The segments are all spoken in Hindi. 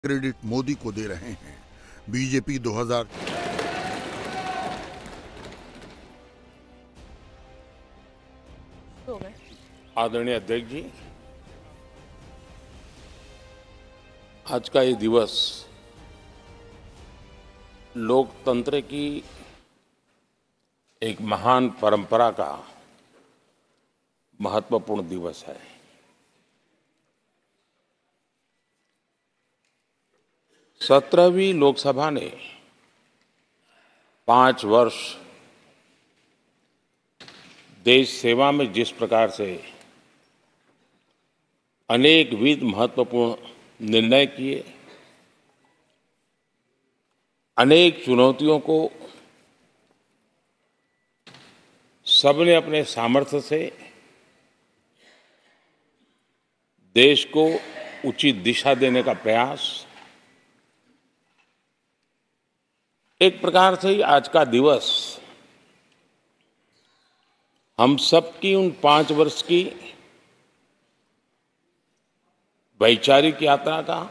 क्रेडिट मोदी को दे रहे हैं। बीजेपी 2000 आदरणीय अध्यक्ष जी, आज का ये दिवस लोकतंत्र की एक महान परंपरा का महत्वपूर्ण दिवस है। सत्रहवीं लोकसभा ने 5 वर्ष देश सेवा में जिस प्रकार से अनेकविध महत्वपूर्ण निर्णय किए, अनेक चुनौतियों को सबने अपने सामर्थ्य से देश को उचित दिशा देने का प्रयास, एक प्रकार से ही आज का दिवस हम सबकी उन 5 वर्ष की वैचारिक यात्रा का,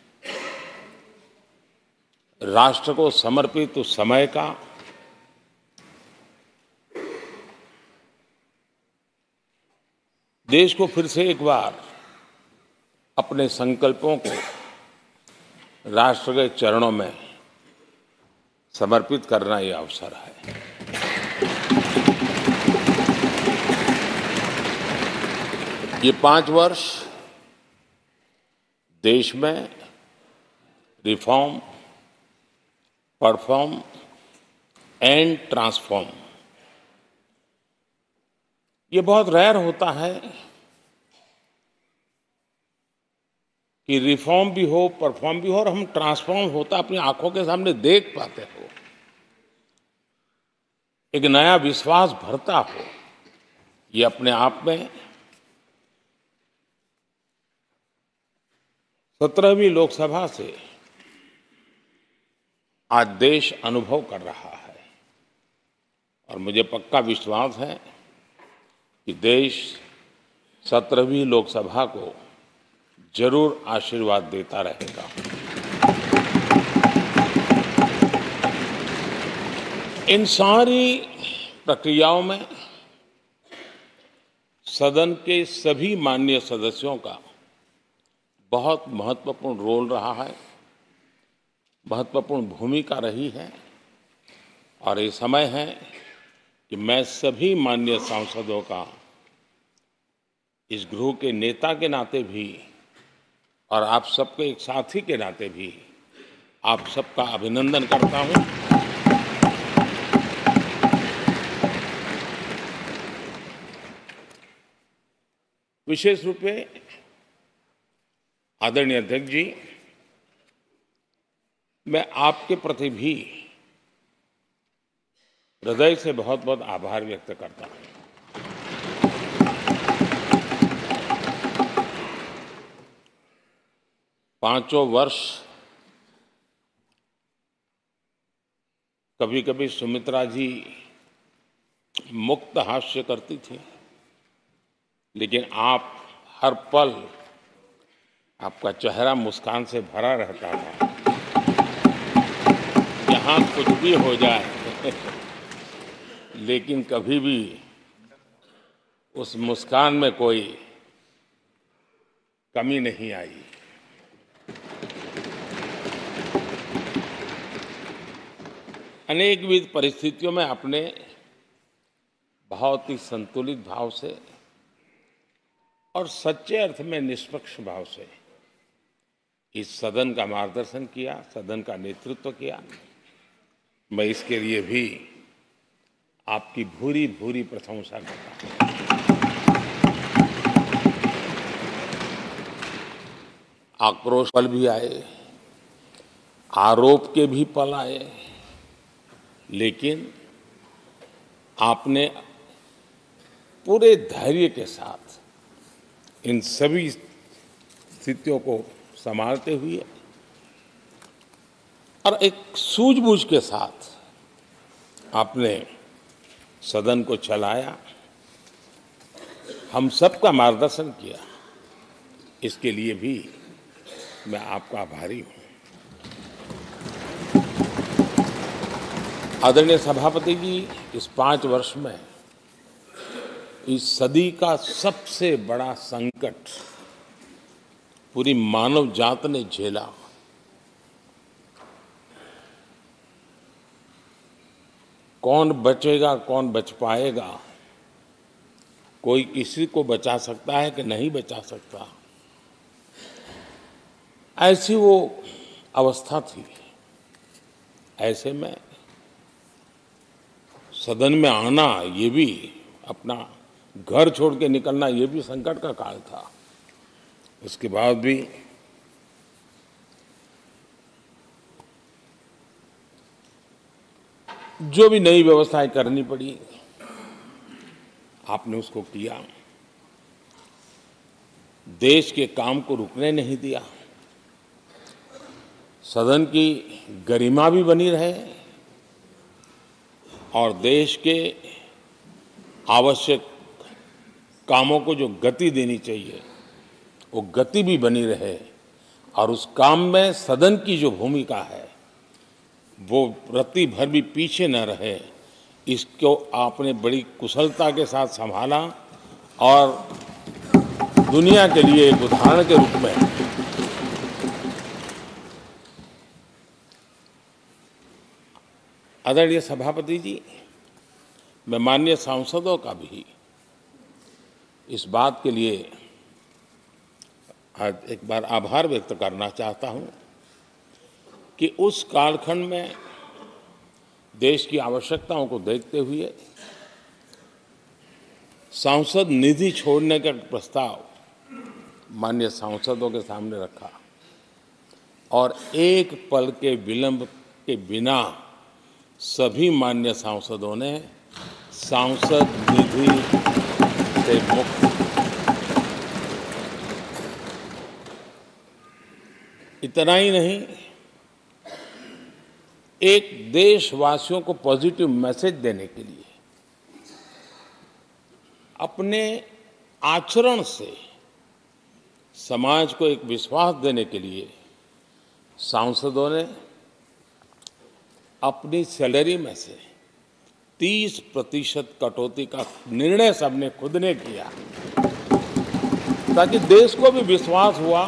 राष्ट्र को समर्पित उस समय का, देश को फिर से एक बार अपने संकल्पों को राष्ट्र के चरणों में समर्पित करना ये अवसर है। ये 5 वर्ष देश में रिफॉर्म, परफॉर्म एंड ट्रांसफॉर्म, ये बहुत रेयर होता है कि रिफॉर्म भी हो, परफॉर्म भी हो और हम ट्रांसफॉर्म होता अपनी आंखों के सामने देख पाते हो, एक नया विश्वास भरता हो। ये अपने आप में 17वीं लोकसभा से आज देश अनुभव कर रहा है और मुझे पक्का विश्वास है कि देश 17वीं लोकसभा को जरूर आशीर्वाद देता रहेगा। इन सारी प्रक्रियाओं में सदन के सभी माननीय सदस्यों का बहुत महत्वपूर्ण रोल रहा है, महत्वपूर्ण भूमिका रही है और ये समय है कि मैं सभी माननीय सांसदों का इस गृह के नेता के नाते भी और आप सबके एक साथी के नाते भी आप सबका अभिनंदन करता हूं। विशेष रूप से आदरणीय अध्यक्ष जी, मैं आपके प्रति भी हृदय से बहुत बहुत आभार व्यक्त करता हूं। पांचों वर्ष कभी कभी सुमित्रा जी मुक्त हास्य करती थी, लेकिन आप हर पल आपका चेहरा मुस्कान से भरा रहता था। यहाँ कुछ भी हो जाए लेकिन कभी भी उस मुस्कान में कोई कमी नहीं आई। अनेकविध परिस्थितियों में आपने बहुत ही संतुलित भाव से और सच्चे अर्थ में निष्पक्ष भाव से इस सदन का मार्गदर्शन किया, सदन का नेतृत्व किया। मैं इसके लिए भी आपकी भूरी भूरी प्रशंसा करता हूं। आक्रोश पल भी आए, आरोप के भी पल आए, लेकिन आपने पूरे धैर्य के साथ इन सभी स्थितियों को संभालते हुए और एक सूझबूझ के साथ आपने सदन को चलाया, हम सबका मार्गदर्शन किया। इसके लिए भी मैं आपका आभारी हूं। आदरणीय सभापति जी, इस 5 वर्ष में इस सदी का सबसे बड़ा संकट पूरी मानव जात ने झेला। कौन बचेगा, कौन बच पाएगा, कोई किसी को बचा सकता है कि नहीं बचा सकता, ऐसी वो अवस्था थी। ऐसे में सदन में आना, ये भी अपना घर छोड़ के निकलना, ये भी संकट का काल था। उसके बाद भी जो भी नई व्यवस्थाएं करनी पड़ी, आपने उसको किया। देश के काम को रुकने नहीं दिया। सदन की गरिमा भी बनी रहे और देश के आवश्यक कामों को जो गति देनी चाहिए वो गति भी बनी रहे, और उस काम में सदन की जो भूमिका है वो रत्ती भर भी पीछे न रहे। इसको आपने बड़ी कुशलता के साथ संभाला और दुनिया के लिए एक उदाहरण के रूप में आदरणीय सभापति जी, मैं माननीय सांसदों का भी इस बात के लिए आज एक बार आभार व्यक्त करना चाहता हूं कि उस कालखंड में देश की आवश्यकताओं को देखते हुए सांसद निधि छोड़ने का प्रस्ताव माननीय सांसदों के सामने रखा और एक पल के विलंब के बिना सभी माननीय सांसदों ने सांसद निधि से मुक्त। इतना ही नहीं, एक देशवासियों को पॉजिटिव मैसेज देने के लिए अपने आचरण से समाज को एक विश्वास देने के लिए सांसदों ने अपनी सैलरी में से 30% कटौती का निर्णय सबने खुद ने किया, ताकि देश को भी विश्वास हुआ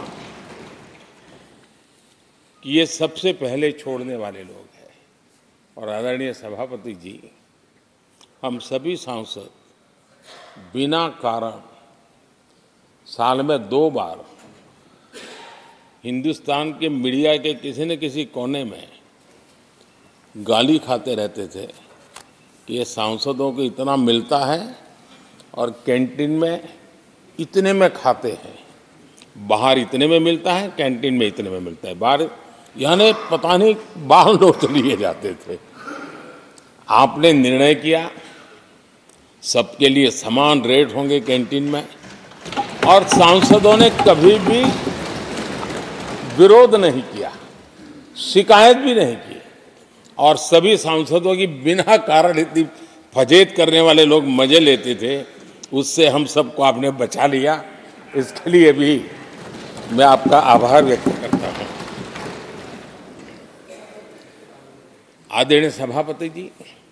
कि ये सबसे पहले छोड़ने वाले लोग हैं। और आदरणीय सभापति जी, हम सभी सांसद बिना कारण साल में 2 बार हिंदुस्तान के मीडिया के किसी न किसी कोने में गाली खाते रहते थे कि ये सांसदों को इतना मिलता है और कैंटीन में इतने में खाते हैं, बाहर इतने में मिलता है, कैंटीन में इतने में मिलता है, बाहर यानी पता नहीं बाहर लोग तो लिए जाते थे। आपने निर्णय किया सबके लिए समान रेट होंगे कैंटीन में, और सांसदों ने कभी भी विरोध नहीं किया, शिकायत भी नहीं की, और सभी सांसदों की बिना कारण इतनी फजेत करने वाले लोग मजे लेते थे, उससे हम सबको आपने बचा लिया। इसके लिए भी मैं आपका आभार व्यक्त करता हूं। आदरणीय सभापति जी,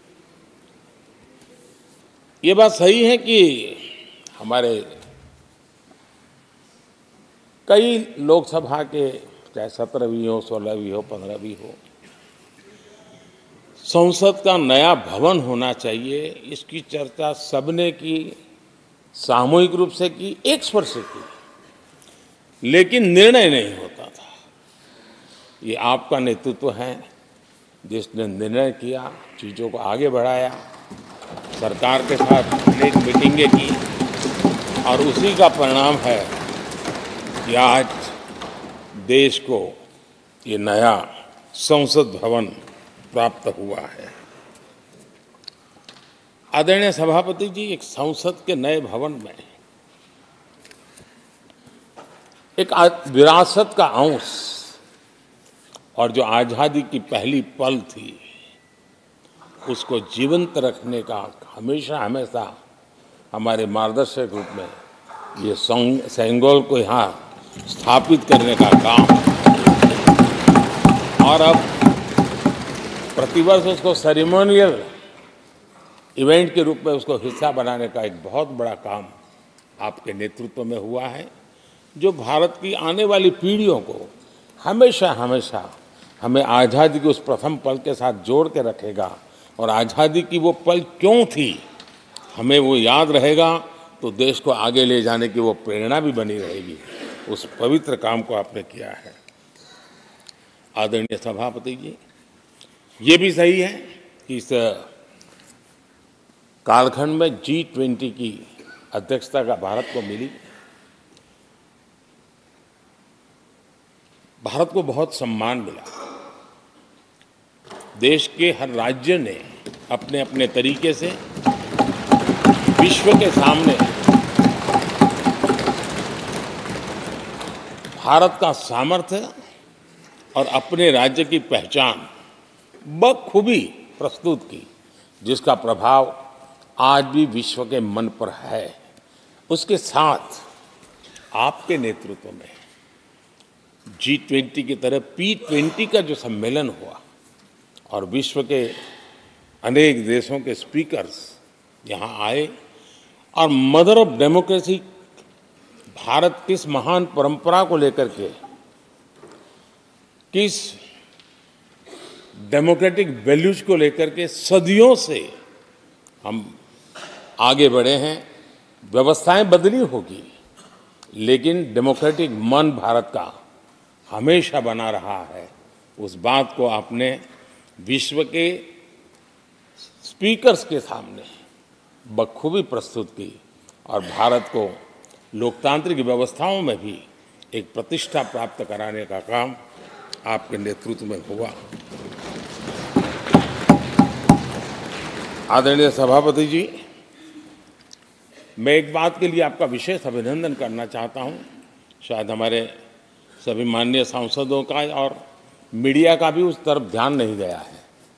ये बात सही है कि हमारे कई लोकसभा के, चाहे 17 भी हो, 16 भी हो, 15 भी हो, संसद का नया भवन होना चाहिए, इसकी चर्चा सबने की, सामूहिक रूप से की, एक स्वर से की, लेकिन निर्णय नहीं होता था। ये आपका नेतृत्व है जिसने निर्णय किया, चीज़ों को आगे बढ़ाया, सरकार के साथ अनेक मीटिंगें की, और उसी का परिणाम है कि आज देश को ये नया संसद भवन प्राप्त हुआ है। आदरणीय सभापति जी, एक संसद के नए भवन में एक विरासत का अंश और जो आज़ादी की पहली पल थी उसको जीवंत रखने का हमेशा हमेशा हमारे मार्गदर्शक रूप में ये सेंगोल को यहाँ स्थापित करने का काम, और अब प्रतिवर्ष उसको सेरेमोनियल इवेंट के रूप में उसको हिस्सा बनाने का एक बहुत बड़ा काम आपके नेतृत्व में हुआ है, जो भारत की आने वाली पीढ़ियों को हमेशा हमेशा हमें आज़ादी के उस प्रथम पल के साथ जोड़ के रखेगा, और आज़ादी की वो पल क्यों थी हमें वो याद रहेगा, तो देश को आगे ले जाने की वो प्रेरणा भी बनी रहेगी। उस पवित्र काम को आपने किया है। आदरणीय सभापति जी, ये भी सही है कि इस कालखंड में G20 की अध्यक्षता का भारत को मिली। भारत को बहुत सम्मान मिला। देश के हर राज्य ने अपने अपने तरीके से विश्व के सामने भारत का सामर्थ्य और अपने राज्य की पहचान बखूबी प्रस्तुत की, जिसका प्रभाव आज भी विश्व के मन पर है। उसके साथ आपके नेतृत्व में G20 की तरह P20 का जो सम्मेलन हुआ और विश्व के अनेक देशों के स्पीकर्स यहाँ आए, और मदर ऑफ डेमोक्रेसी भारत किस महान परंपरा को लेकर के, किस डेमोक्रेटिक वैल्यूज को लेकर के सदियों से हम आगे बढ़े हैं। व्यवस्थाएं बदली होगी, लेकिन डेमोक्रेटिक मन भारत का हमेशा बना रहा है। उस बात को आपने विश्व के स्पीकर्स के सामने बखूबी प्रस्तुत की, और भारत को लोकतांत्रिक व्यवस्थाओं में भी एक प्रतिष्ठा प्राप्त कराने का काम आपके नेतृत्व में हुआ। आदरणीय सभापति जी, मैं एक बात के लिए आपका विशेष अभिनंदन करना चाहता हूं। शायद हमारे सभी माननीय सांसदों का और मीडिया का भी उस तरफ ध्यान नहीं गया है।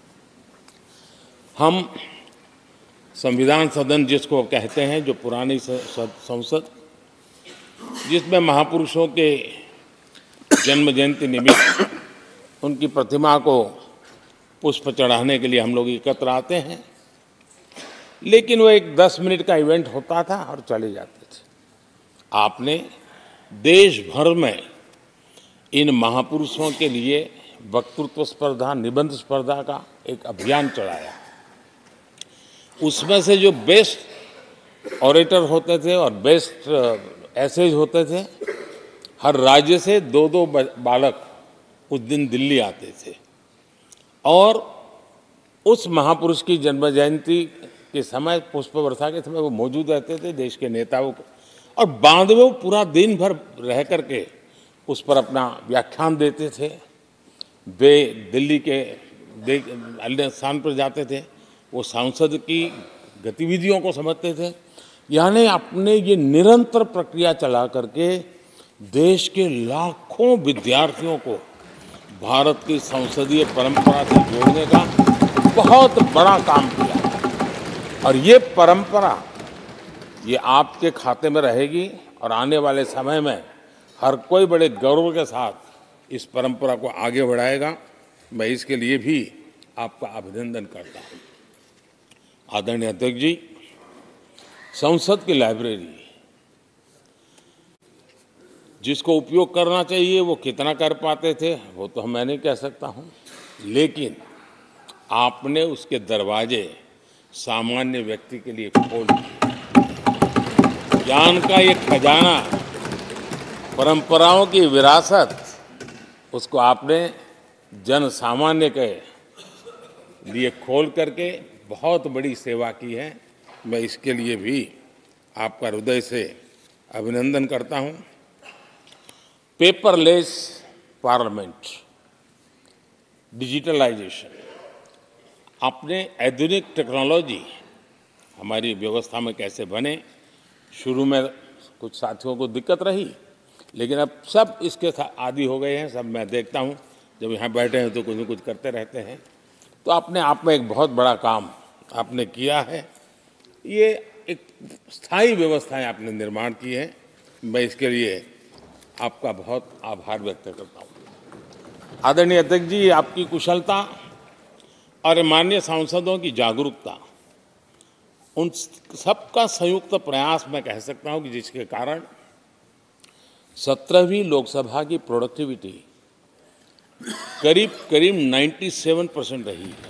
हम संविधान सदन जिसको कहते हैं, जो पुरानी संसद, जिसमें महापुरुषों के जन्म जयंती निमित्त उनकी प्रतिमा को पुष्प चढ़ाने के लिए हम लोग एकत्र आते हैं, लेकिन वो एक 10 मिनट का इवेंट होता था और चले जाते थे। आपने देश भर में इन महापुरुषों के लिए वक्तृत्व स्पर्धा, निबंध स्पर्धा का एक अभियान चलाया। उसमें से जो बेस्ट ऑरेटर होते थे और बेस्ट एसेज होते थे, हर राज्य से 2-2 बालक उस दिन दिल्ली आते थे, और उस महापुरुष की जन्म जयंती के समय, पुष्प वर्षा के समय वो मौजूद रहते थे, देश के नेताओं को, और बाद में वो पूरा दिन भर रह करके उस पर अपना व्याख्यान देते थे। वे दिल्ली के अन्य स्थान पर जाते थे, वो सांसद की गतिविधियों को समझते थे। यानी अपने ये निरंतर प्रक्रिया चला करके देश के लाखों विद्यार्थियों को भारत की संसदीय परंपरा से जोड़ने का बहुत बड़ा काम किया, और ये परंपरा ये आपके खाते में रहेगी, और आने वाले समय में हर कोई बड़े गौरव के साथ इस परंपरा को आगे बढ़ाएगा। मैं इसके लिए भी आपका अभिनंदन करता हूँ। आदरणीय अध्यक्ष जी, संसद की लाइब्रेरी जिसको उपयोग करना चाहिए वो कितना कर पाते थे वो तो मैं नहीं कह सकता हूँ, लेकिन आपने उसके दरवाजे सामान्य व्यक्ति के लिए खोल दिए। ज्ञान का ये खजाना, परंपराओं की विरासत, उसको आपने जन सामान्य के लिए खोल करके बहुत बड़ी सेवा की है। मैं इसके लिए भी आपका हृदय से अभिनंदन करता हूँ। पेपरलेस पार्लियामेंट, डिजिटलाइजेशन, आपने आधुनिक टेक्नोलॉजी हमारी व्यवस्था में कैसे बने। शुरू में कुछ साथियों को दिक्कत रही, लेकिन अब सब इसके आदी हो गए हैं। सब मैं देखता हूँ जब यहाँ बैठे हैं तो कुछ न कुछ करते रहते हैं। तो अपने आप में एक बहुत बड़ा काम आपने किया है। ये एक स्थायी व्यवस्थाएं आपने निर्माण की है। मैं इसके लिए आपका बहुत आभार व्यक्त करता हूँ। आदरणीय अध्यक्ष जी, आपकी कुशलता और माननीय सांसदों की जागरूकता, उन सबका संयुक्त प्रयास मैं कह सकता हूं कि जिसके कारण 17वीं लोकसभा की प्रोडक्टिविटी करीब करीब 97% रही है।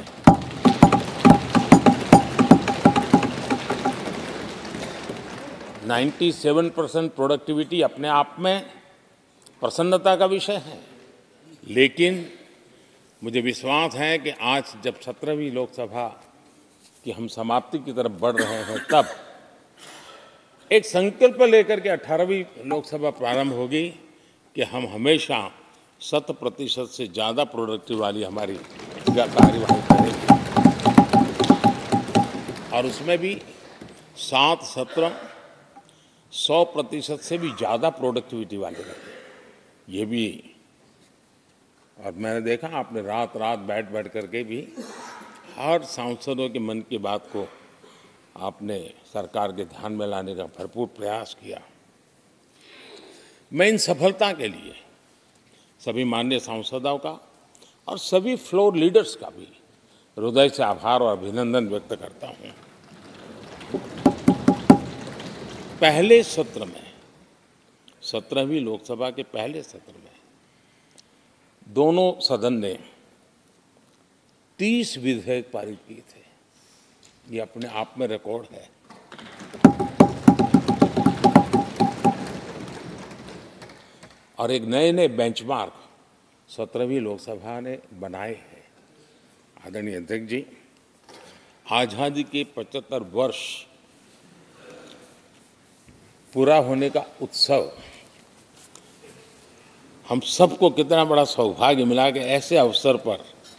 97% प्रोडक्टिविटी अपने आप में प्रसन्नता का विषय है, लेकिन मुझे विश्वास है कि आज जब 17वीं लोकसभा की हम समाप्ति की तरफ बढ़ रहे हैं, तब एक संकल्प लेकर के 18वीं लोकसभा प्रारंभ होगी कि हम हमेशा 100% से ज़्यादा प्रोडक्टिव वाली हमारी कार्यवाही करेंगे और उसमें भी 7 सत्र 100% से भी ज़्यादा प्रोडक्टिविटी वाले रहे। ये भी, और मैंने देखा आपने रात रात बैठ करके भी हर सांसदों के मन की बात को आपने सरकार के ध्यान में लाने का भरपूर प्रयास किया। मैं इन सफलता के लिए सभी माननीय सांसदों का और सभी फ्लोर लीडर्स का भी हृदय से आभार और अभिनंदन व्यक्त करता हूं। पहले सत्र में, 17वीं लोकसभा के पहले सत्र में दोनों सदन ने 30 विधेयक पारित किए थे। ये अपने आप में रिकॉर्ड है। और एक नए नए बेंचमार्क 17वीं लोकसभा ने बनाए हैं। आदरणीय अध्यक्ष जी, आज़ादी के 75 वर्ष पूरा होने का उत्सव, हम सबको कितना बड़ा सौभाग्य मिला कि ऐसे अवसर पर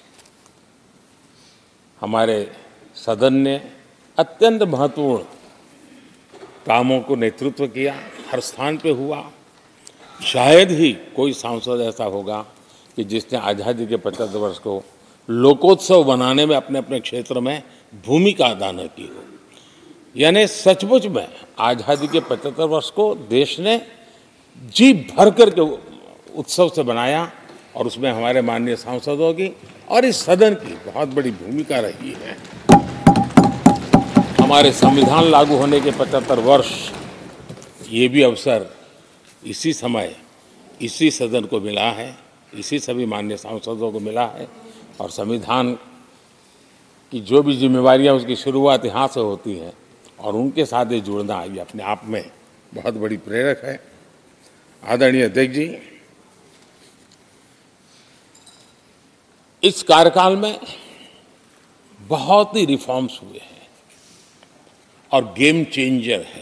हमारे सदन ने अत्यंत महत्वपूर्ण कामों को नेतृत्व किया, हर स्थान पे हुआ। शायद ही कोई सांसद ऐसा होगा कि जिसने आज़ादी के 75 वर्ष को लोकोत्सव बनाने में अपने अपने क्षेत्र में भूमिका अदा न की हो। यानी सचमुच में आज़ादी के 75 वर्ष को देश ने जी भर करके उत्सव से बनाया और उसमें हमारे माननीय सांसदों की और इस सदन की बहुत बड़ी भूमिका रही है। हमारे संविधान लागू होने के 75 वर्ष, ये भी अवसर इसी समय इसी सदन को मिला है, इसी सभी माननीय सांसदों को मिला है। और संविधान की जो भी जिम्मेवारियां उसकी शुरुआत यहाँ से होती है और उनके साथ ये जुड़ना, ये अपने आप में बहुत बड़ी प्रेरक है। आदरणीय अध्यक्ष जी, इस कार्यकाल में बहुत ही रिफॉर्म्स हुए हैं और गेम चेंजर है।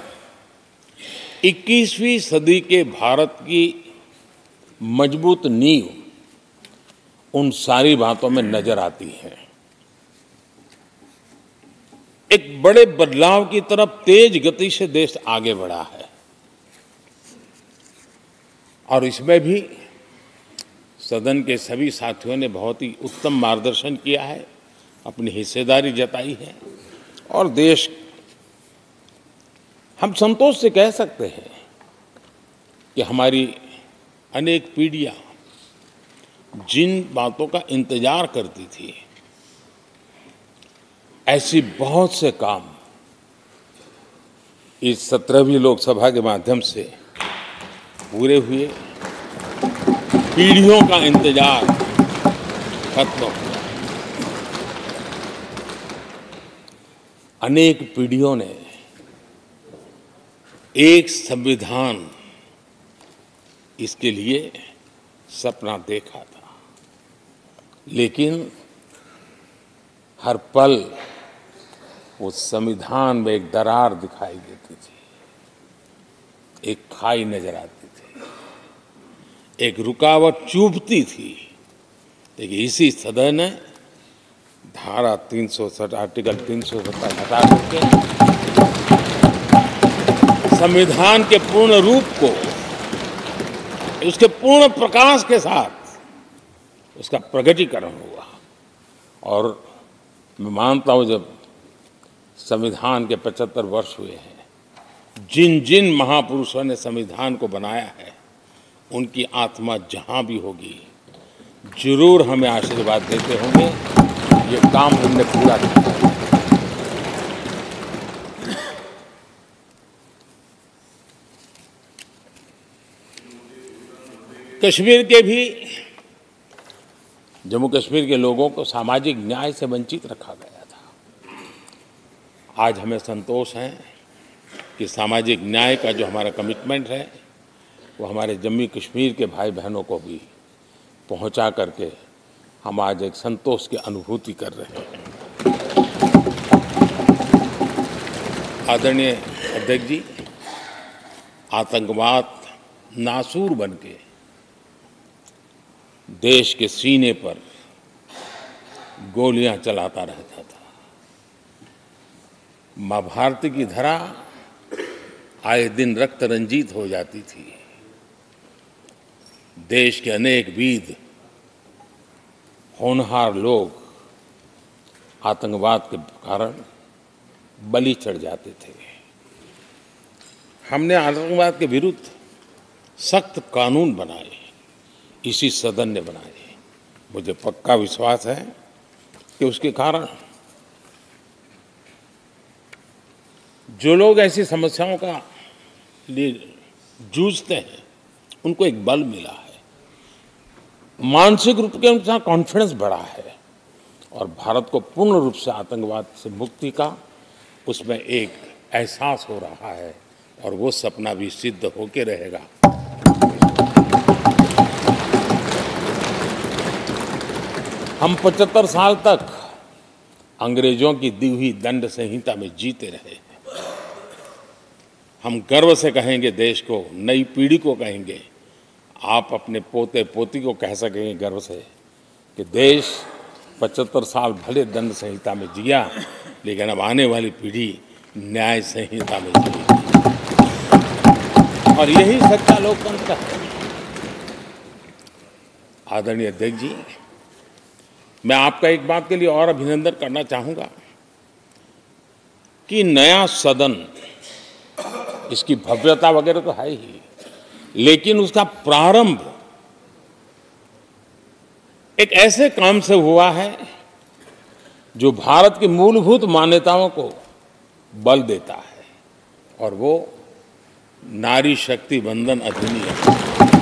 21वीं सदी के भारत की मजबूत नींव उन सारी बातों में नजर आती है। एक बड़े बदलाव की तरफ तेज गति से देश आगे बढ़ा है और इसमें भी सदन के सभी साथियों ने बहुत ही उत्तम मार्गदर्शन किया है, अपनी हिस्सेदारी जताई है और देश, हम संतोष से कह सकते हैं कि हमारी अनेक पीढ़ियां जिन बातों का इंतजार करती थी, ऐसी बहुत से काम इस 17वीं लोकसभा के माध्यम से पूरे हुए। पीढ़ियों का इंतजार खत्म हुआ। अनेक पीढ़ियों ने एक संविधान, इसके लिए सपना देखा था, लेकिन हर पल उस संविधान में एक दरार दिखाई देती थी, एक खाई नजर आती थी, एक रुकावट चुभती थी। लेकिन इसी सदन ने धारा 360 आर्टिकल 370 हटा करके संविधान के पूर्ण रूप को, उसके पूर्ण प्रकाश के साथ उसका प्रकटीकरण हुआ। और मैं मानता हूं, जब संविधान के 75 वर्ष हुए हैं, जिन जिन महापुरुषों ने संविधान को बनाया है, उनकी आत्मा जहां भी होगी जरूर हमें आशीर्वाद देते होंगे ये काम हमने पूरा किया। कश्मीर के भी, जम्मू कश्मीर के लोगों को सामाजिक न्याय से वंचित रखा गया था। आज हमें संतोष है कि सामाजिक न्याय का जो हमारा कमिटमेंट है वो हमारे जम्मू कश्मीर के भाई बहनों को भी पहुंचा करके हम आज एक संतोष की अनुभूति कर रहे हैं। आदरणीय अध्यक्ष जी, आतंकवाद नासूर बनके देश के सीने पर गोलियां चलाता रहता था। मां भारती की धरा आए दिन रक्त रंजित हो जाती थी। देश के अनेक वीर होनहार लोग आतंकवाद के कारण बलि चढ़ जाते थे। हमने आतंकवाद के विरुद्ध सख्त कानून बनाए, इसी सदन ने बनाए। मुझे पक्का विश्वास है कि उसके कारण जो लोग ऐसी समस्याओं का लिए जूझते हैं उनको एक बल मिला है, मानसिक रूप के उनका कॉन्फिडेंस बढ़ा है और भारत को पूर्ण रूप से आतंकवाद से मुक्ति का उसमें एक एहसास हो रहा है और वो सपना भी सिद्ध होके रहेगा। हम 75 साल तक अंग्रेजों की दी हुई दंड संहिता में जीते रहे हैं। हम गर्व से कहेंगे, देश को, नई पीढ़ी को कहेंगे, आप अपने पोते पोती को कह सकेंगे गर्व से कि देश 75 साल भले दंड संहिता में जिया, लेकिन अब आने वाली पीढ़ी न्याय संहिता में जिएगी। और यही सच्चा लोकतंत्र है। आदरणीय अध्यक्ष जी, मैं आपका एक बात के लिए और अभिनंदन करना चाहूंगा कि नया सदन, इसकी भव्यता वगैरह तो है ही, लेकिन उसका प्रारंभ एक ऐसे काम से हुआ है जो भारत की मूलभूत मान्यताओं को बल देता है, और वो नारी शक्ति वंदन अधिनियम।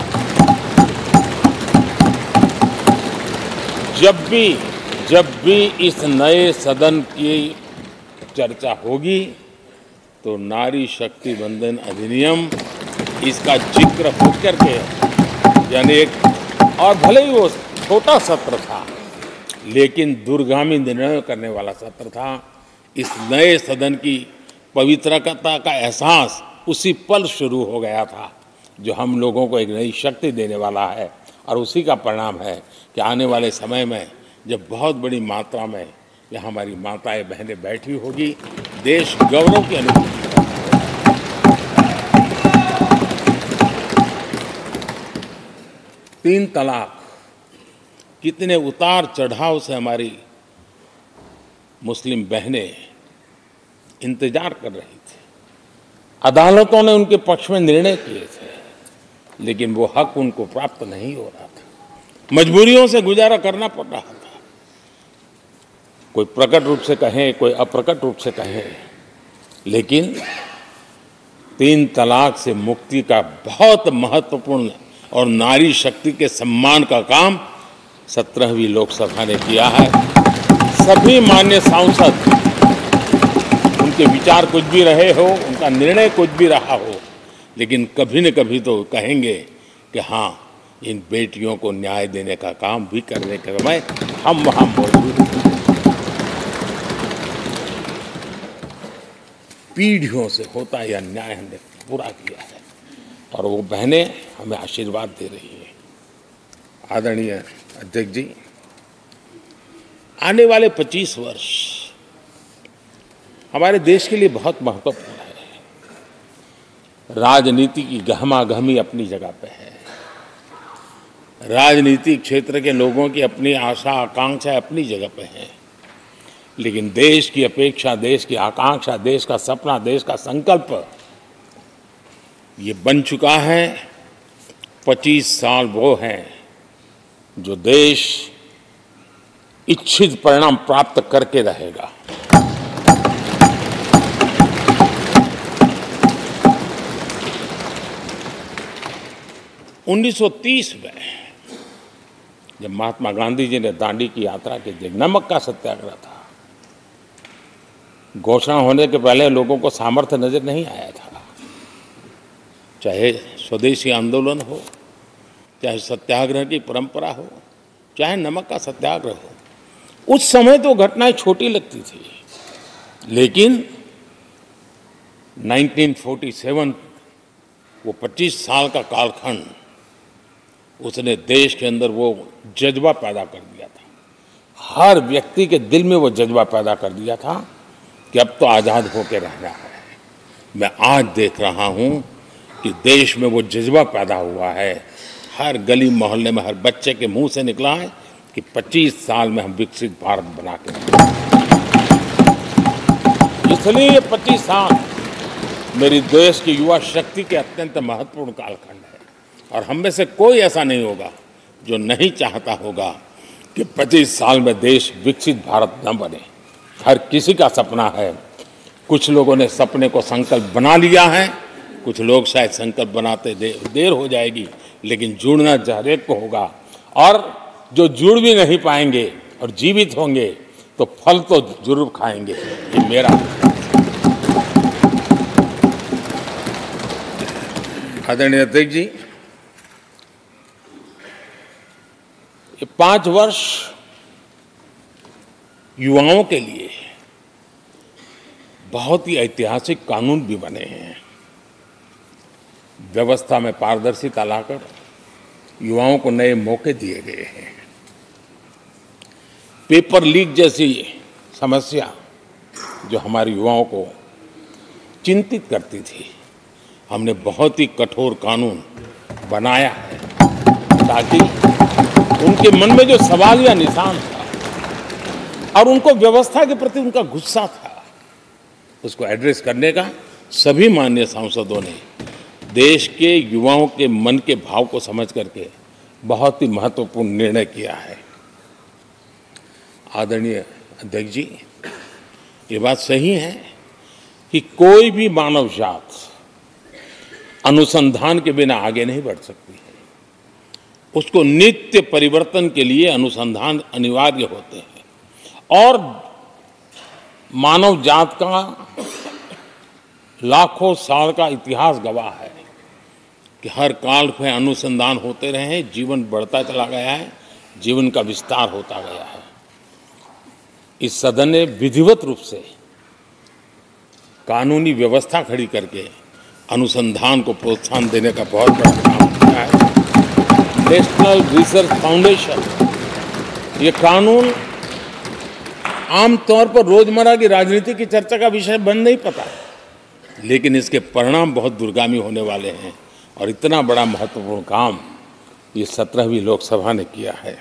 जब भी इस नए सदन की चर्चा होगी तो नारी शक्ति वंदन अधिनियम, इसका जिक्र होकर के, यानी एक, और भले ही वो छोटा सत्र था लेकिन दूरगामी निर्णय करने वाला सत्र था। इस नए सदन की पवित्रता का एहसास उसी पल शुरू हो गया था, जो हम लोगों को एक नई शक्ति देने वाला है। और उसी का परिणाम है कि आने वाले समय में जब बहुत बड़ी मात्रा में यहाँ हमारी माताएं बहनें बैठी होगी, देश गौरव की अनुभूति होगा। 3 तलाक कितने उतार चढ़ाव से हमारी मुस्लिम बहनें इंतजार कर रही थी। अदालतों ने उनके पक्ष में निर्णय किए थे, लेकिन वो हक उनको प्राप्त नहीं हो रहा था। मजबूरियों से गुजारा करना पड़ रहा था। कोई प्रकट रूप से कहें, कोई अप्रकट रूप से कहें, लेकिन 3 तलाक से मुक्ति का बहुत महत्वपूर्ण और नारी शक्ति के सम्मान का काम 17वीं लोकसभा ने किया है। सभी माननीय सांसद, उनके विचार कुछ भी रहे हो, उनका निर्णय कुछ भी रहा हो, लेकिन कभी न कभी तो कहेंगे कि हाँ, इन बेटियों को न्याय देने का काम भी करने के समय हम वहाँ मौजूद हैं। पीढ़ियों से होता यह न्याय हमने पूरा किया है और वो बहनें हमें आशीर्वाद दे रही हैं। आदरणीय अध्यक्ष जी, आने वाले 25 वर्ष हमारे देश के लिए बहुत महत्वपूर्ण है। राजनीति की गहमागहमी अपनी जगह पे है, राजनीतिक क्षेत्र के लोगों की अपनी आशा आकांक्षा अपनी जगह पे है, लेकिन देश की अपेक्षा, देश की आकांक्षा, देश का सपना, देश का संकल्प ये बन चुका है। 25 साल वो हैं जो देश इच्छित परिणाम प्राप्त करके रहेगा। उन्नीस सौ 30 में जब महात्मा गांधी जी ने दांडी की यात्रा की थी, नमक का सत्याग्रह था, घोषणा होने के पहले लोगों को सामर्थ्य नजर नहीं आया था। चाहे स्वदेशी आंदोलन हो, चाहे सत्याग्रह की परंपरा हो, चाहे नमक का सत्याग्रह हो, उस समय तो घटनाएं छोटी लगती थी, लेकिन 1947 वो 25 साल का कालखंड, उसने देश के अंदर वो जज्बा पैदा कर दिया था। हर व्यक्ति के दिल में वो जज्बा पैदा कर दिया था कि अब तो आज़ाद होकर रहना है। मैं आज देख रहा हूं कि देश में वो जज्बा पैदा हुआ है। हर गली मोहल्ले में हर बच्चे के मुंह से निकला है कि 25 साल में हम विकसित भारत बना के रहेंगे। इसलिए ये 25 साल मेरी देश की युवा शक्ति के अत्यंत महत्वपूर्ण कालखंड है, और हम में से कोई ऐसा नहीं होगा जो नहीं चाहता होगा कि 25 साल में देश विकसित भारत न बने। हर किसी का सपना है। कुछ लोगों ने सपने को संकल्प बना लिया है, कुछ लोग शायद संकल्प बनाते देर हो जाएगी, लेकिन जुड़ना हर एक को होगा। और जो जुड़ भी नहीं पाएंगे और जीवित होंगे तो फल तो जरूर खाएंगे। ये मेरा आदरणीय अध्यक्ष जी, ये 5 वर्ष युवाओं के लिए बहुत ही ऐतिहासिक कानून भी बने हैं। व्यवस्था में पारदर्शिता लाकर युवाओं को नए मौके दिए गए हैं। पेपर लीक जैसी समस्या जो हमारे युवाओं को चिंतित करती थी, हमने बहुत ही कठोर कानून बनाया है ताकि उनके मन में जो सवाल या निशान था और उनको व्यवस्था के प्रति उनका गुस्सा था, उसको एड्रेस करने का सभी माननीय सांसदों ने देश के युवाओं के मन के भाव को समझ करके बहुत ही महत्वपूर्ण निर्णय किया है। आदरणीय अध्यक्ष जी, ये बात सही है कि कोई भी मानव जात अनुसंधान के बिना आगे नहीं बढ़ सकती है। उसको नित्य परिवर्तन के लिए अनुसंधान अनिवार्य होते हैं, और मानव जात का लाखों साल का इतिहास गवाह है कि हर काल में अनुसंधान होते रहे हैं, जीवन बढ़ता चला गया है, जीवन का विस्तार होता गया है। इस सदन ने विधिवत रूप से कानूनी व्यवस्था खड़ी करके अनुसंधान को प्रोत्साहन देने का बहुत बड़ा काम किया है। नेशनल रिसर्च फाउंडेशन, ये कानून आमतौर पर रोजमर्रा की राजनीति की चर्चा का विषय बन नहीं पाता, लेकिन इसके परिणाम बहुत दूरगामी होने वाले हैं, और इतना बड़ा महत्वपूर्ण काम ये 17वीं लोकसभा ने किया है।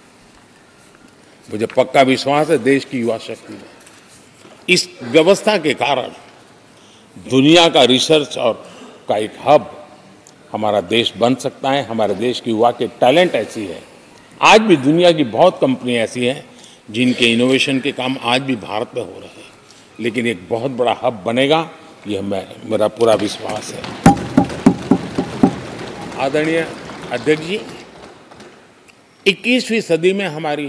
मुझे पक्का विश्वास है देश की युवा शक्ति में इस व्यवस्था के कारण दुनिया का रिसर्च और का एक हब हमारा देश बन सकता है। हमारे देश की युवा के टैलेंट ऐसी है, आज भी दुनिया की बहुत कंपनियां ऐसी हैं जिनके इनोवेशन के काम आज भी भारत में हो रहे हैं, लेकिन एक बहुत बड़ा हब बनेगा, यह मेरा पूरा विश्वास है। आदरणीय अध्यक्ष जी, 21वीं सदी में हमारी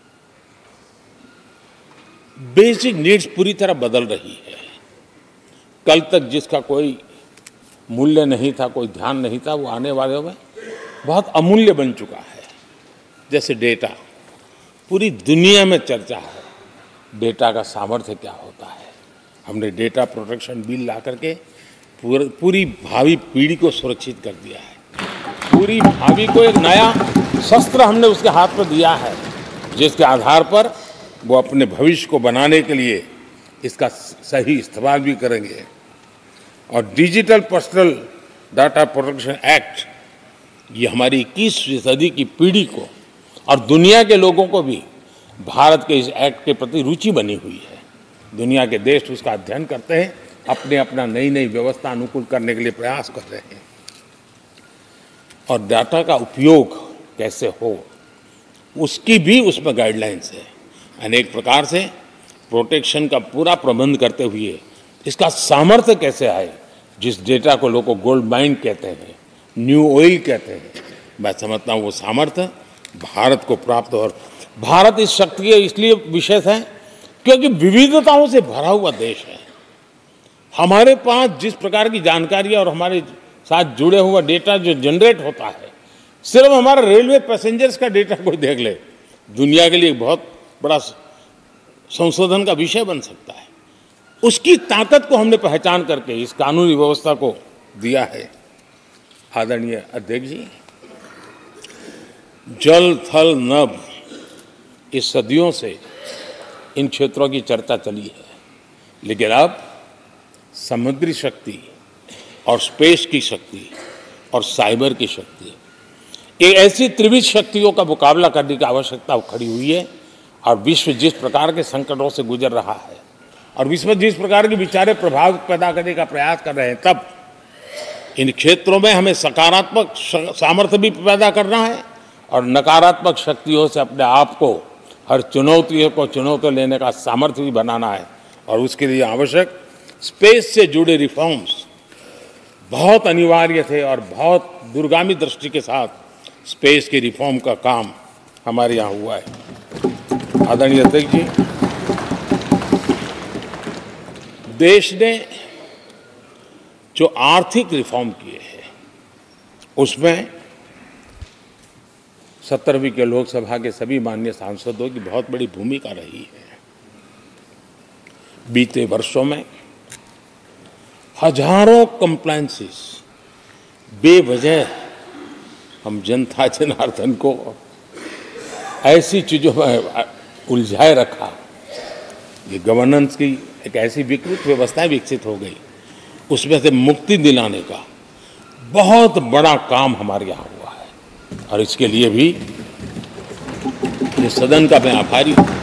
बेसिक नीड्स पूरी तरह बदल रही है। कल तक जिसका कोई मूल्य नहीं था, कोई ध्यान नहीं था, वो आने वाले में बहुत अमूल्य बन चुका है। जैसे डेटा, पूरी दुनिया में चर्चा है डेटा का सामर्थ्य क्या होता है। हमने डेटा प्रोटेक्शन बिल ला करके पूरी भावी पीढ़ी को सुरक्षित कर दिया है। पूरी भावी को एक नया शस्त्र हमने उसके हाथ में दिया है, जिसके आधार पर वो अपने भविष्य को बनाने के लिए इसका सही इस्तेमाल भी करेंगे। और digital personal data protection act, ये हमारी 21वीं सदी की पीढ़ी को और दुनिया के लोगों को भी भारत के इस एक्ट के प्रति रुचि बनी हुई है। दुनिया के देश उसका अध्ययन करते हैं, अपने अपना नई नई व्यवस्था अनुकूल करने के लिए प्रयास कर रहे हैं। और डाटा का उपयोग कैसे हो, उसकी भी उसमें गाइडलाइंस है। अनेक प्रकार से प्रोटेक्शन का पूरा प्रबंध करते हुए इसका सामर्थ्य कैसे आए, जिस डेटा को लोग गोल्ड माइन कहते हैं, न्यू ऑयल कहते हैं, मैं समझता हूँ वो सामर्थ्य भारत को प्राप्त। और भारत इस शक्ति के इसलिए विशेष है क्योंकि विविधताओं से भरा हुआ देश है। हमारे पास जिस प्रकार की जानकारी और हमारे साथ जुड़े हुआ डेटा जो जनरेट होता है, सिर्फ हमारा रेलवे पैसेंजर्स का डेटा कोई देख ले, दुनिया के लिए बहुत बड़ा संशोधन का विषय बन सकता है। उसकी ताकत को हमने पहचान करके इस कानूनी व्यवस्था को दिया है। आदरणीय अध्यक्ष जी, जल थल नभ, इस सदियों से इन क्षेत्रों की चर्चा चली है, लेकिन अब समुद्री शक्ति और स्पेस की शक्ति और साइबर की शक्ति, एक ऐसी त्रिविध शक्तियों का मुकाबला करने की आवश्यकता खड़ी हुई है। और विश्व जिस प्रकार के संकटों से गुजर रहा है और विश्व जिस प्रकार के विचारे प्रभाव पैदा करने का प्रयास कर रहे हैं, तब इन क्षेत्रों में हमें सकारात्मक सामर्थ्य भी पैदा करना है और नकारात्मक शक्तियों से अपने आप को, हर चुनौतियों को चुनौती लेने का सामर्थ्य भी बनाना है। और उसके लिए आवश्यक स्पेस से जुड़े रिफॉर्म्स बहुत अनिवार्य थे और बहुत दूरगामी दृष्टि के साथ स्पेस के रिफॉर्म का काम हमारे यहाँ हुआ है। आदरणीय अध्यक्ष जी, देश ने जो आर्थिक रिफॉर्म किए हैं उसमें 17वीं के लोकसभा के सभी माननीय सांसदों की बहुत बड़ी भूमिका रही है। बीते वर्षों में हजारों कंप्लायंसेस बेवजह हम जनता जनार्दन को ऐसी चीजों में उलझाए रखा। ये गवर्नेंस की एक ऐसी विकृत व्यवस्था विकसित हो गई, उसमें से मुक्ति दिलाने का बहुत बड़ा काम हमारे यहाँ हुआ है और इसके लिए भी ये सदन का मैं आभारी हूँ।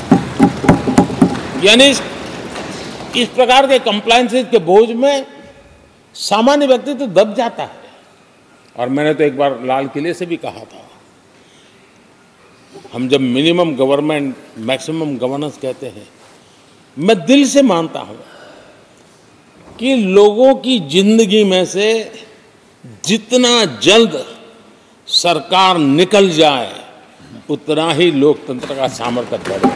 यानी इस प्रकार के कंप्लायंसेस के बोझ में सामान्य व्यक्ति तो दब जाता है। और मैंने तो एक बार लाल किले से भी कहा था, हम जब मिनिमम गवर्नमेंट मैक्सिमम गवर्नेंस कहते हैं, मैं दिल से मानता हूं कि लोगों की जिंदगी में से जितना जल्द सरकार निकल जाए उतना ही लोकतंत्र का सामर्थ्य बढ़े।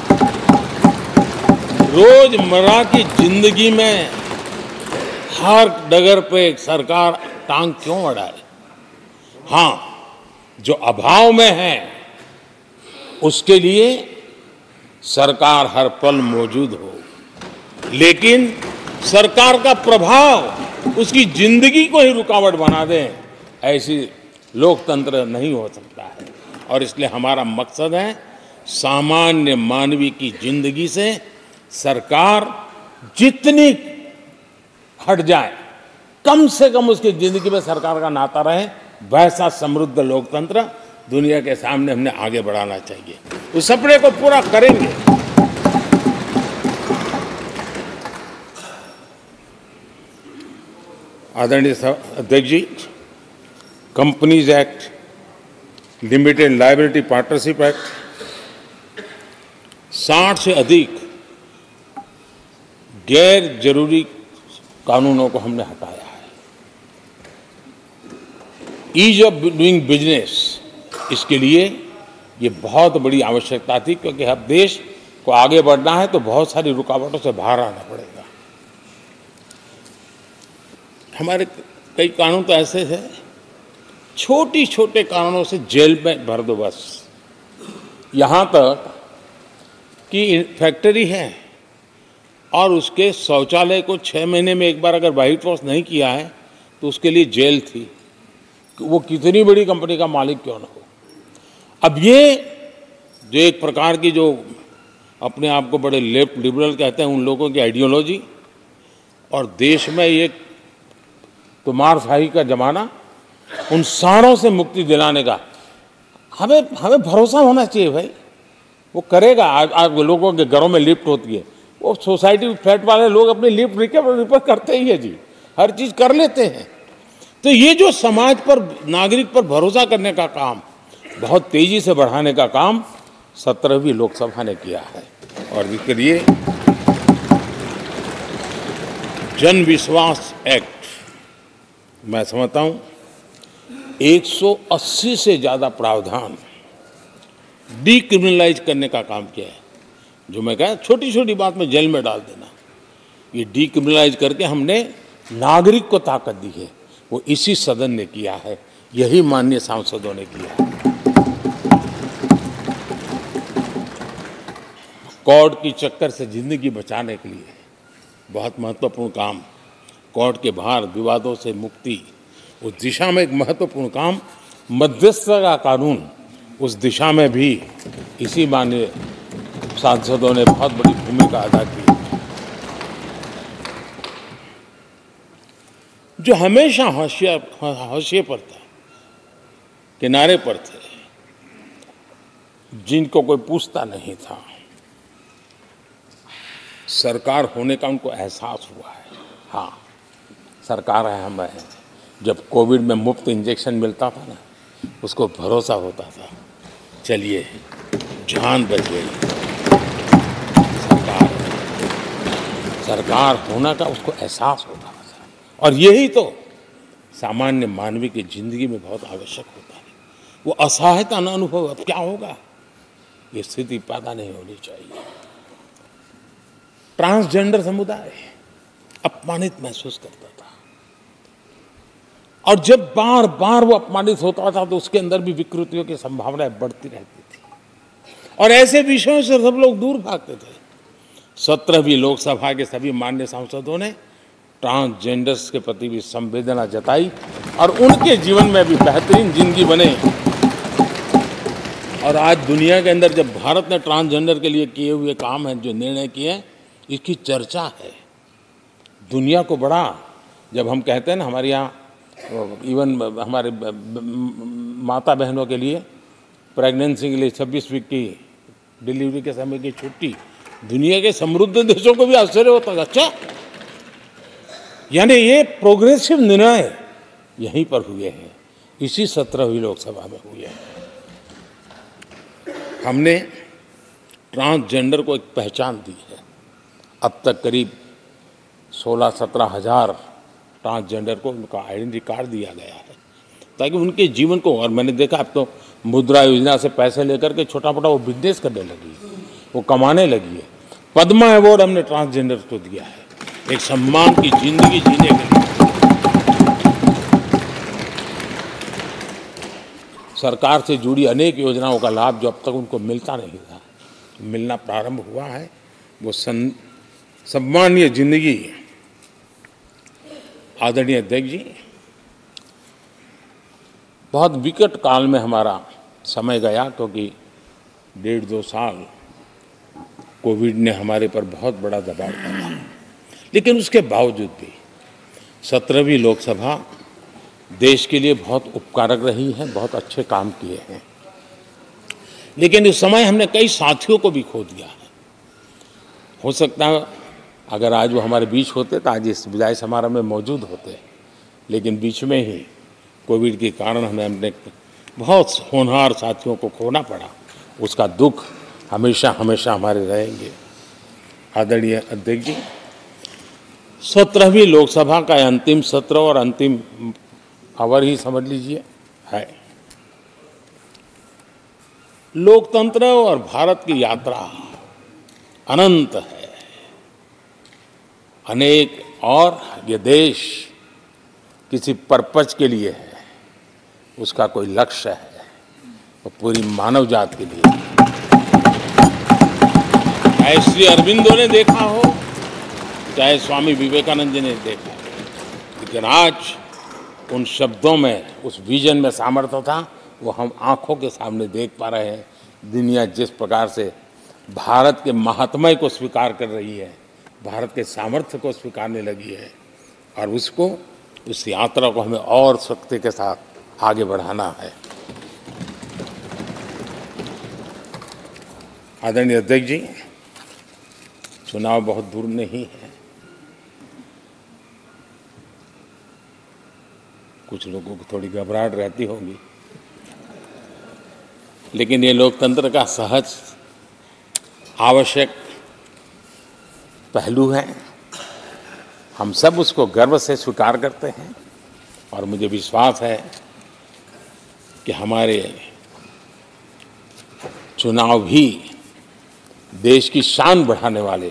रोजमर्रा की जिंदगी में हर डगर पे सरकार टांग क्यों अड़ाए? हाँ, जो अभाव में है उसके लिए सरकार हर पल मौजूद हो, लेकिन सरकार का प्रभाव उसकी जिंदगी को ही रुकावट बना दे, ऐसी लोकतंत्र नहीं हो सकता है। और इसलिए हमारा मकसद है सामान्य मानवी की जिंदगी से सरकार जितनी हट जाए, कम से कम उसकी जिंदगी में सरकार का नाता रहे, वैसा समृद्ध लोकतंत्र दुनिया के सामने हमने आगे बढ़ाना चाहिए। उस सपने को पूरा करेंगे। आदरणीय अध्यक्ष जी, companies act, limited liability partnership act, 60 से अधिक गैर जरूरी कानूनों को हमने हटाया है। ईज ऑफ डूइंग बिजनेस, इसके लिए ये बहुत बड़ी आवश्यकता थी, क्योंकि अब देश को आगे बढ़ना है तो बहुत सारी रुकावटों से बाहर आना पड़ेगा। हमारे कई कानून तो ऐसे हैं, छोटी छोटे कानूनों से जेल में भर दो बस। यहाँ तक कि फैक्ट्री है और उसके शौचालय को 6 महीने में एक बार अगर व्हाइट वॉश नहीं किया है तो उसके लिए जेल थी, वो कितनी बड़ी कंपनी का मालिक क्यों ना हो। अब ये जो एक प्रकार की जो अपने आप को बड़े लेफ्ट लिबरल कहते हैं, उन लोगों की आइडियोलॉजी और देश में ये तुमारशाही का जमाना, उन सारों से मुक्ति दिलाने का हमें भरोसा होना चाहिए भाई। वो करेगा। आज लोगों के घरों में लिफ्ट होती है, वो सोसाइटी फ्लैट वाले लोग अपनी लिफ्ट रिपेयर करते ही है जी, हर चीज कर लेते हैं। तो ये जो समाज पर, नागरिक पर भरोसा करने का काम, बहुत तेजी से बढ़ाने का काम 17वीं लोकसभा ने किया है। और इसके लिए जन विश्वास एक्ट, मैं समझता हूँ 180 से ज़्यादा प्रावधान डीक्रिमिनलाइज करने का काम किया है। जो मैं कहा छोटी छोटी बात में जेल में डाल देना, ये डीक्रिमिनलाइज करके हमने नागरिक को ताकत दी है। वो इसी सदन ने किया है, यही माननीय सांसदों ने किया है। कोर्ट की चक्कर से जिंदगी बचाने के लिए बहुत महत्वपूर्ण काम, कोर्ट के बाहर विवादों से मुक्ति, उस दिशा में एक महत्वपूर्ण काम, मध्यस्थता का कानून, उस दिशा में भी इसी माननीय सांसदों ने बहुत बड़ी भूमिका अदा की। जो हमेशा हाशिए पर था, किनारे पर थे, जिनको कोई पूछता नहीं था, सरकार होने का उनको एहसास हुआ है। हाँ, सरकार है, हम है। जब कोविड में मुफ्त इंजेक्शन मिलता था ना, उसको भरोसा होता था, चलिए जान बच गई, सरकार होना का उसको एहसास होता था। और यही तो सामान्य मानवीय की जिंदगी में बहुत आवश्यक होता है। वो असहायता न अनुभव, अब क्या होगा, ये स्थिति पैदा नहीं होनी चाहिए। ट्रांसजेंडर समुदाय अपमानित महसूस करता था, और जब बार बार वो अपमानित होता था तो उसके अंदर भी विकृतियों की संभावनाएं बढ़ती रहती थी, और ऐसे विषयों से सब लोग दूर भागते थे। 17वीं लोकसभा के सभी माननीय सांसदों ने ट्रांसजेंडर्स के प्रति भी संवेदना जताई, और उनके जीवन में भी बेहतरीन जिंदगी बने। और आज दुनिया के अंदर जब भारत ने ट्रांसजेंडर के लिए किए हुए काम हैं, जो निर्णय किए हैं, इसकी चर्चा है दुनिया को बड़ा। जब हम कहते हैं ना, हमारे यहाँ इवन हमारे माता बहनों के लिए प्रेगनेंसी के लिए 26 वीक की डिलीवरी के समय की छुट्टी, दुनिया के समृद्ध देशों को भी आश्चर्य होता है। अच्छा, यानी ये प्रोग्रेसिव निर्णय यहीं पर हुए हैं, इसी 17वीं लोकसभा में हुए हैं। हमने ट्रांसजेंडर को एक पहचान दी है। अब तक करीब 16-17 हज़ार ट्रांसजेंडर को उनका आइडेंटिटी कार्ड दिया गया है, ताकि उनके जीवन को, और मैंने देखा अब तो मुद्रा योजना से पैसे लेकर के छोटा मोटा वो बिजनेस करने लगी है, वो कमाने लगी है। पद्मा अवार्ड हमने ट्रांसजेंडर को दिया है, एक सम्मान की जिंदगी जीने के लिए। सरकार से जुड़ी अनेक योजनाओं का लाभ जो अब तक उनको मिलता नहीं था, मिलना प्रारंभ हुआ है। वो सम्मानीय जिंदगी। आदरणीय अध्यक्ष जी, बहुत विकट काल में हमारा समय गया, क्योंकि 1.5-2 साल कोविड ने हमारे पर बहुत बड़ा दबाव डाला, लेकिन उसके बावजूद भी 17वीं लोकसभा देश के लिए बहुत उपकारक रही है, बहुत अच्छे काम किए हैं। लेकिन इस समय हमने कई साथियों को भी खो दिया है। हो सकता है अगर आज वो हमारे बीच होते तो आज इस विदाई समारोह में मौजूद होते, लेकिन बीच में ही कोविड के कारण हमें अपने बहुत होनहार साथियों को खोना पड़ा। उसका दुख हमेशा हमेशा हमारे रहेंगे। आदरणीय अध्यक्ष जी, 17वीं लोकसभा का अंतिम सत्र और अंतिम आवर ही समझ लीजिए है। लोकतंत्र और भारत की यात्रा अनंत है, अनेक, और ये देश किसी पर्पज के लिए है, उसका कोई लक्ष्य है, वो पूरी मानव जात के लिए। चाहे श्री अरविंदो ने देखा हो, चाहे स्वामी विवेकानंद जी ने देखा हो, लेकिन आज उन शब्दों में, उस विजन में सामर्थ्य था, वो हम आंखों के सामने देख पा रहे हैं। दुनिया जिस प्रकार से भारत के महात्म्य को स्वीकार कर रही है, भारत के सामर्थ्य को स्वीकारने लगी है, और उसको, उस यात्रा को हमें और शक्ति के साथ आगे बढ़ाना है। आदरणीय अध्यक्ष जी, चुनाव बहुत दूर नहीं है। कुछ लोगों को थोड़ी घबराहट रहती होगी, लेकिन ये लोकतंत्र का सहज आवश्यक पहलू है। हम सब उसको गर्व से स्वीकार करते हैं और मुझे विश्वास है कि हमारे चुनाव भी देश की शान बढ़ाने वाले,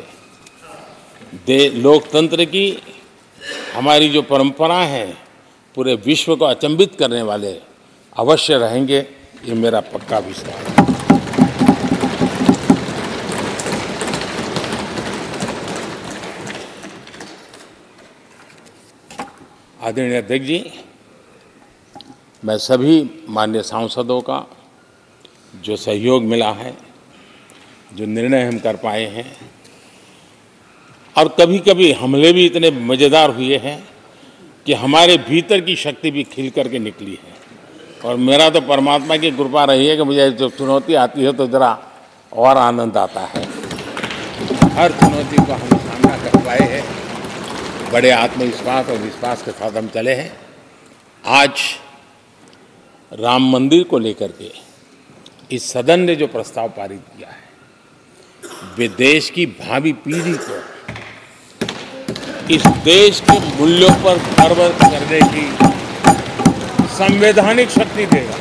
लोकतंत्र की हमारी जो परंपरा है पूरे विश्व को अचंभित करने वाले अवश्य रहेंगे, ये मेरा पक्का विश्वास है। आदरणीय अध्यक्ष जी, मैं सभी माननीय सांसदों का जो सहयोग मिला है, जो निर्णय हम कर पाए हैं, और कभी कभी हमले भी इतने मज़ेदार हुए हैं कि हमारे भीतर की शक्ति भी खिल करके निकली है। और मेरा तो परमात्मा की कृपा रही है कि मुझे जब चुनौती आती है तो ज़रा और आनंद आता है। हर चुनौती को हम सामना कर पाए हैं, बड़े आत्मविश्वास और विश्वास के साथ हम चले हैं। आज राम मंदिर को लेकर के इस सदन ने जो प्रस्ताव पारित किया है, वे देश की भावी पीढ़ी को इस देश के मूल्यों पर गर्व करने की संवैधानिक शक्ति देगा।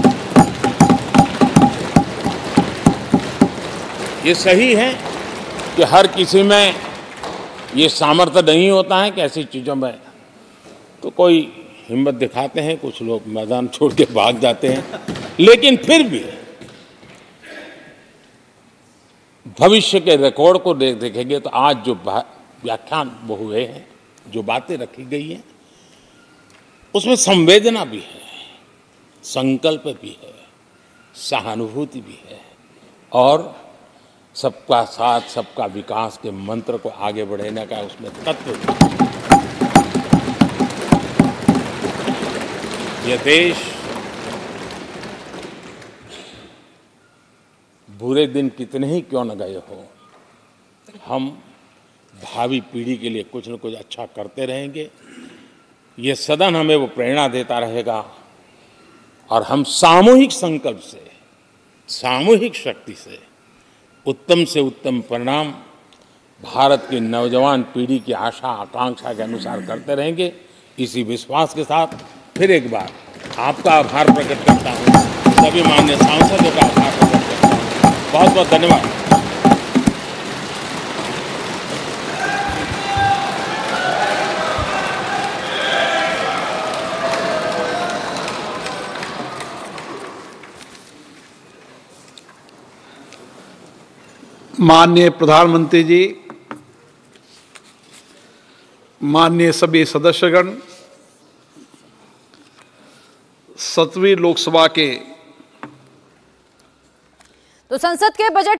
ये सही है कि हर किसी में ये सामर्थ्य नहीं होता है कि ऐसी चीज़ों में तो कोई हिम्मत दिखाते हैं, कुछ लोग मैदान छोड़ के भाग जाते हैं, लेकिन फिर भी भविष्य के रिकॉर्ड को देखेंगे तो आज जो व्याख्यान वो हुए हैं, जो बातें रखी गई हैं, उसमें संवेदना भी है, संकल्प भी है, सहानुभूति भी है और सबका साथ सबका विकास के मंत्र को आगे बढ़ाने का उसमें तत्व भी है। ये देश बुरे दिन कितने ही क्यों न गए हो, हम भावी पीढ़ी के लिए कुछ न कुछ अच्छा करते रहेंगे। ये सदन हमें वो प्रेरणा देता रहेगा और हम सामूहिक संकल्प से, सामूहिक शक्ति से उत्तम से उत्तम परिणाम भारत की नौजवान पीढ़ी की आशा आकांक्षा के अनुसार करते रहेंगे। इसी विश्वास के साथ फिर एक बार आपका आभार प्रकट करता हूँ, सभी माननीय सांसदों का आभार प्रकट करता हूँ। बहुत बहुत धन्यवाद। माननीय प्रधानमंत्री जी, माननीय सभी सदस्यगण, 7वीं लोकसभा के तो संसद के बजट